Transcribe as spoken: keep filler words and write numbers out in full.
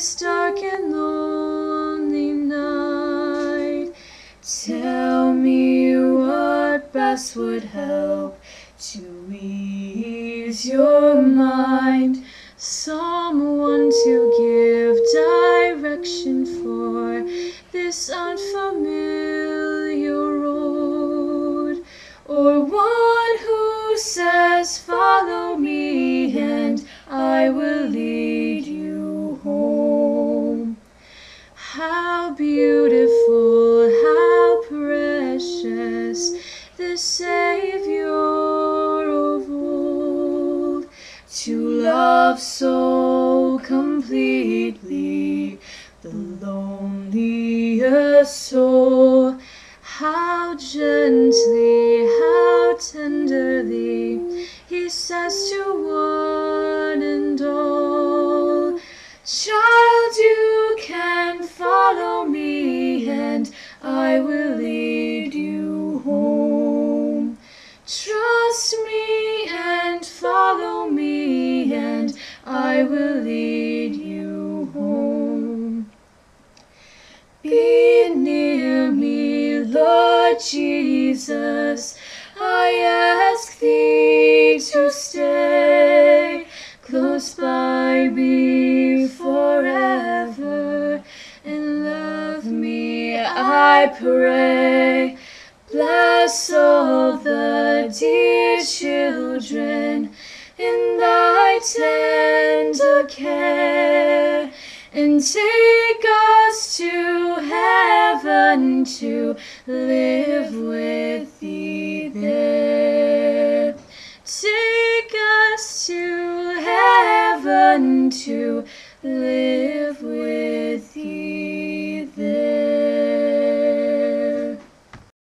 this dark and lonely night. Tell me what best would help to ease your mind. Someone to give direction for this unfamiliar road, or one who says, follow me and I will lead you home. How beautiful, how precious, the Savior of old, to love so completely the loneliest soul. How gently, how tenderly he says to one and all, child, you can follow me and I will lead you home. Trust me and follow me and I will lead you home. Be near me, Lord Jesus, I ask thee to stay close by me forever, and love me, I pray. Bless all the dear children in thy tender care, and take us to heaven to live with thee there. Take us to heaven to live with thee.